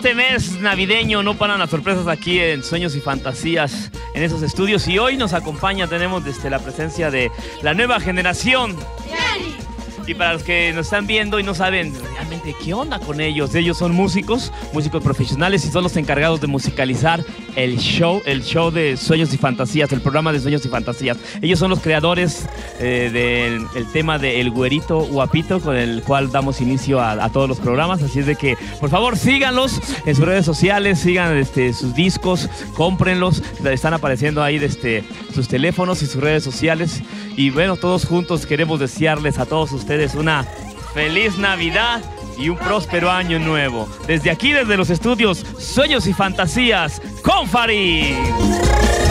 este mes navideño no paran las sorpresas aquí en Sueños y Fantasías, en esos estudios. Y hoy nos acompaña, tenemos la presencia de la nueva generación. Y para los que nos están viendo y no saben realmente qué onda con ellos son músicos profesionales y son los encargados de musicalizar el show de Sueños y Fantasías, el programa de Sueños y Fantasías. Ellos son los creadores del tema de El Güerito Guapito, con el cual damos inicio a todos los programas. Así es de que, por favor, síganlos en sus redes sociales, sigan sus discos, cómprenlos. Están apareciendo ahí sus teléfonos y sus redes sociales. Y bueno, todos juntos queremos desearles a todos ustedes una feliz Navidad y un próspero año nuevo. Desde aquí, desde los estudios Sueños y Fantasías, con Farid.